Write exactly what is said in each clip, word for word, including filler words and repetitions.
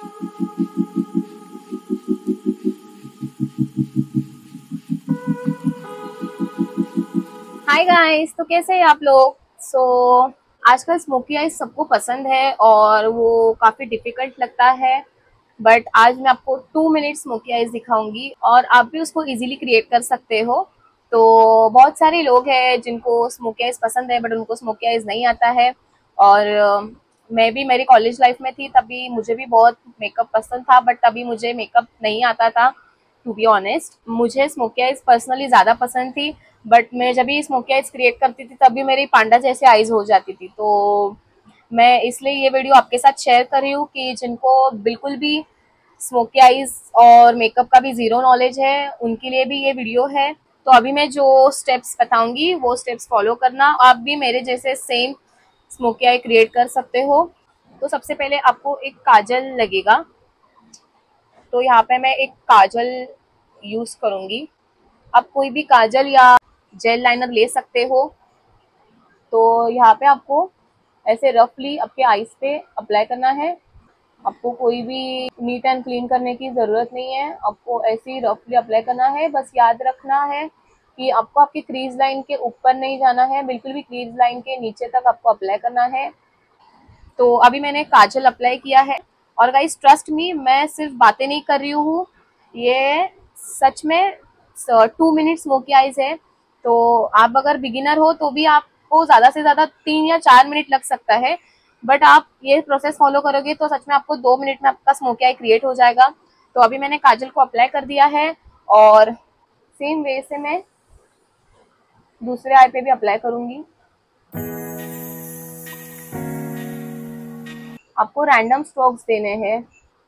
Hi guys, तो कैसे हैं आप लोग। सो so, आजकल स्मोकी आइज सबको पसंद है और वो काफी डिफिकल्ट लगता है, बट आज मैं आपको टू मिनट स्मोकी आइज दिखाऊंगी और आप भी उसको इजीली क्रिएट कर सकते हो। तो बहुत सारे लोग हैं जिनको स्मोकी आइज पसंद है बट उनको स्मोकी आइज नहीं आता है। और uh, मैं भी मेरी कॉलेज लाइफ में थी तभी मुझे भी बहुत मेकअप पसंद था, बट तभी मुझे मेकअप नहीं आता था। टू बी ऑनेस्ट, मुझे स्मोकी आइज पर्सनली ज्यादा पसंद थी, बट मैं जब भी स्मोकी आइज क्रिएट करती थी तभी मेरी पांडा जैसे आइज हो जाती थी। तो मैं इसलिए ये वीडियो आपके साथ शेयर कर रही हूँ कि जिनको बिल्कुल भी स्मोकी आइज और मेकअप का भी जीरो नॉलेज है उनके लिए भी ये वीडियो है। तो अभी मैं जो स्टेप्स बताऊंगी वो स्टेप्स फॉलो करना, आप भी मेरे जैसे सेम स्मोकी आई क्रिएट कर सकते हो। तो सबसे पहले आपको एक काजल लगेगा, तो यहाँ पे मैं एक काजल यूज करूंगी। आप कोई भी काजल या जेल लाइनर ले सकते हो। तो यहाँ पे आपको ऐसे रफली आपके आईज पे अप्लाई करना है। आपको कोई भी नीट एंड क्लीन करने की जरूरत नहीं है, आपको ऐसे ही रफली अप्लाई करना है। बस याद रखना है कि आपको आपकी क्रीज लाइन के ऊपर नहीं जाना है, बिल्कुल भी क्रीज लाइन के नीचे तक आपको अप्लाई करना है। तो अभी मैंने काजल अप्लाई किया है और गाइस ट्रस्ट मी, मैं सिर्फ बातें नहीं कर रही हूँ, ये सच में टू मिनट स्मोकी आइज है। तो आप अगर बिगिनर हो तो भी आपको ज्यादा से ज्यादा तीन या चार मिनट लग सकता है, बट आप ये प्रोसेस फॉलो करोगे तो सच में आपको दो मिनट में आपका स्मोकी आई क्रिएट हो जाएगा। तो अभी मैंने काजल को अप्लाई कर दिया है और सेम वे से मैं दूसरे आई पे भी अप्लाई करूंगी। आपको रैंडम स्ट्रोक्स देने हैं।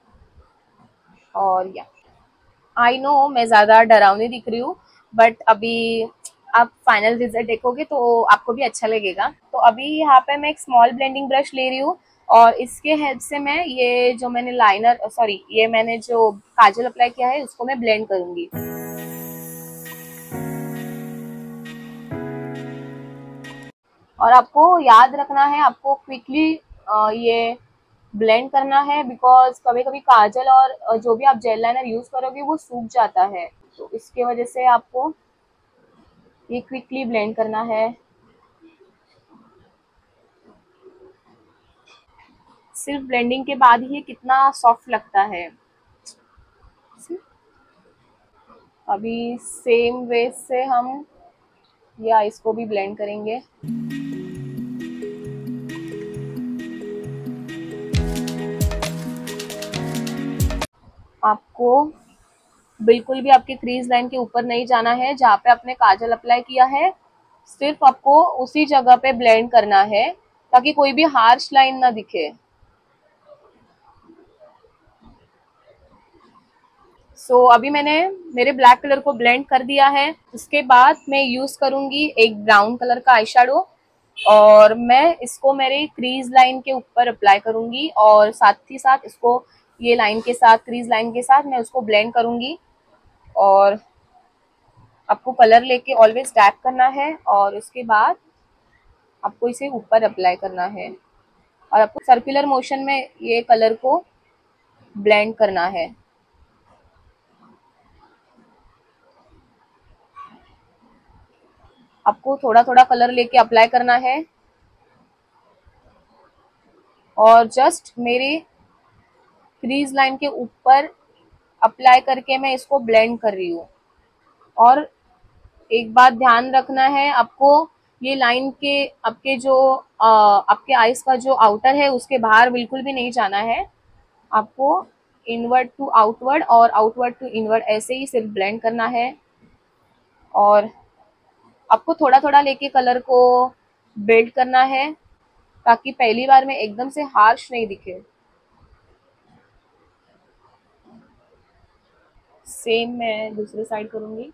और या आई नो मैं ज्यादा डरावनी दिख रही हूँ, बट अभी आप फाइनल रिजल्ट देखोगे तो आपको भी अच्छा लगेगा। तो अभी यहाँ पे मैं एक स्मॉल ब्लेंडिंग ब्रश ले रही हूँ और इसके हेल्प से मैं ये जो मैंने लाइनर सॉरी ये मैंने जो काजल अप्लाई किया है उसको मैं ब्लेंड करूंगी। और आपको याद रखना है, आपको क्विकली ये ब्लेंड करना है, बिकॉज कभी कभी काजल और जो भी आप जेल लाइनर यूज करोगे वो सूख जाता है। तो इसके वजह से आपको ये क्विकली ब्लेंड करना है। सिर्फ ब्लेंडिंग के बाद ही कितना सॉफ्ट लगता है। अभी सेम वे से हम ये आइस को भी ब्लेंड करेंगे। आपको बिल्कुल भी आपके क्रीज लाइन के ऊपर नहीं जाना है, जहाँ पे आपने काजल अप्लाई किया है सिर्फ आपको उसी जगह पे ब्लेंड करना है ताकि कोई भी हार्श लाइन ना दिखे। सो so, अभी मैंने मेरे ब्लैक कलर को ब्लेंड कर दिया है। उसके बाद मैं यूज करूंगी एक ब्राउन कलर का आई शेडो और मैं इसको मेरे क्रीज लाइन के ऊपर अप्लाई करूंगी और साथ ही साथ इसको ये लाइन के साथ क्रीज लाइन के साथ मैं उसको ब्लेंड करूंगी। और आपको कलर लेके ऑलवेज टैप करना है और उसके बाद आपको इसे ऊपर अप्लाई करना है और आपको सर्कुलर मोशन में ये कलर को ब्लेंड करना है। आपको थोड़ा थोड़ा कलर लेके अप्लाई करना है और जस्ट मेरे क्रीज लाइन के ऊपर अप्लाई करके मैं इसको ब्लेंड कर रही हूँ। और एक बात ध्यान रखना है, आपको ये लाइन के आपके जो आ, आपके आईज का जो आउटर है उसके बाहर बिल्कुल भी नहीं जाना है। आपको इनवर्ड टू आउटवर्ड और आउटवर्ड टू इनवर्ड ऐसे ही सिर्फ ब्लेंड करना है। और आपको थोड़ा थोड़ा लेके कलर को बिल्ड करना है ताकि पहली बार में एकदम से हार्श नहीं दिखे। सेम मैं दूसरी साइड करूंगी।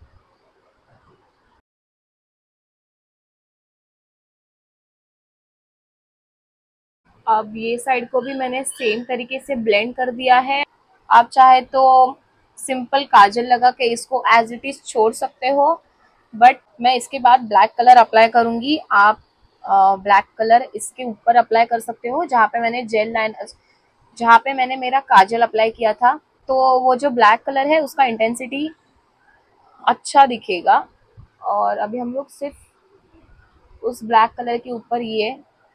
अब ये साइड को भी मैंने सेम तरीके से ब्लेंड कर दिया है। आप चाहे तो सिंपल काजल लगा के इसको एज इट इज छोड़ सकते हो, बट मैं इसके बाद ब्लैक कलर अप्लाई करूंगी। आप ब्लैक कलर इसके ऊपर अप्लाई कर सकते हो जहाँ पे मैंने जेल लाइन जहाँ पे मैंने मेरा काजल अप्लाई किया था, तो वो जो ब्लैक कलर है उसका इंटेंसिटी अच्छा दिखेगा। और अभी हम लोग सिर्फ उस ब्लैक कलर के ऊपर ये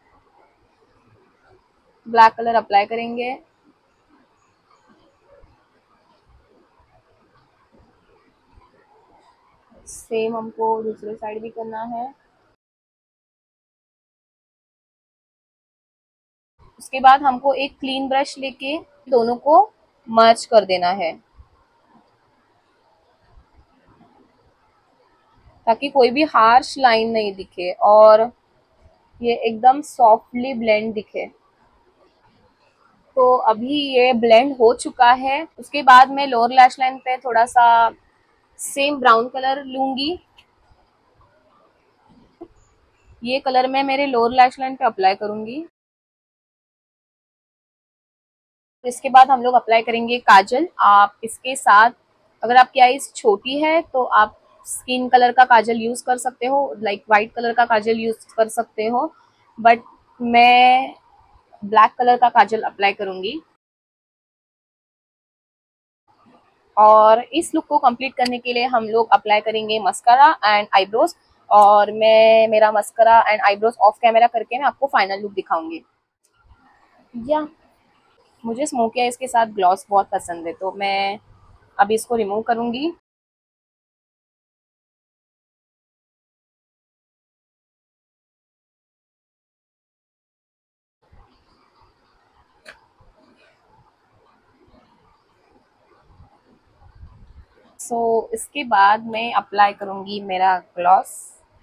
ब्लैक कलर अप्लाई करेंगे। सेम हमको दूसरे साइड भी करना है। उसके बाद हमको एक क्लीन ब्रश लेके दोनों को मर्ज कर देना है, ताकि कोई भी हार्श लाइन नहीं दिखे और ये एकदम सॉफ्टली ब्लेंड दिखे। तो अभी ये ब्लेंड हो चुका है। उसके बाद मैं लोअर लैश लाइन पे थोड़ा सा सेम ब्राउन कलर लूंगी। ये कलर मैं मेरे लोअर लैश लाइन पे अप्लाई करूंगी। इसके बाद हम लोग अप्लाई करेंगे काजल। आप इसके साथ, अगर आपकी आईज छोटी है तो आप स्किन कलर का काजल यूज कर सकते हो, लाइक वाइट कलर का काजल यूज कर सकते हो, बट मैं ब्लैक कलर का काजल अप्लाई करूंगी। और इस लुक को कंप्लीट करने के लिए हम लोग अप्लाई करेंगे मस्कारा एंड आईब्रोज। और मैं मेरा mascara and eyebrows off camera करके मैं आपको फाइनल लुक दिखाऊंगी। या मुझे स्मोकी आईज के साथ ग्लॉस बहुत पसंद है, तो मैं अभी इसको रिमूव करूंगी। सो so, इसके बाद मैं अप्लाई करूंगी मेरा ग्लॉस।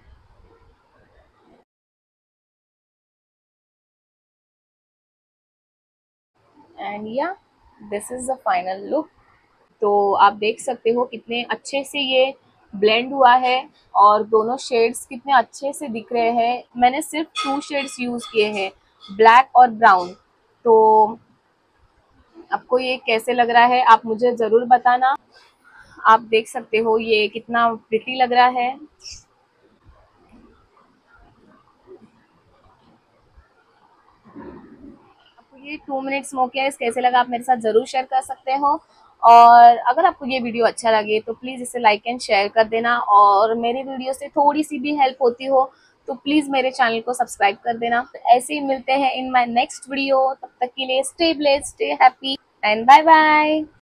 एंड या this is the final look. तो आप देख सकते हो कितने अच्छे से ये ब्लेंड हुआ है और दोनों शेड्स कितने अच्छे से दिख रहे हैं। मैंने सिर्फ टू शेड्स यूज किए हैं, ब्लैक और ब्राउन। तो आपको ये कैसे लग रहा है आप मुझे जरूर बताना। आप देख सकते हो ये कितना प्रिटी लग रहा है। आपको ये टू मिनट स्मोकी आइज कैसे लगा आप मेरे साथ जरूर शेयर कर सकते हो। और अगर आपको ये वीडियो अच्छा लगे तो प्लीज इसे लाइक एंड शेयर कर देना, और मेरे वीडियो से थोड़ी सी भी हेल्प होती हो तो प्लीज मेरे चैनल को सब्सक्राइब कर देना। तो ऐसे ही मिलते हैं इन माय नेक्स्ट वीडियो। तब तक के लिए stay blessed, stay happy and bye bye.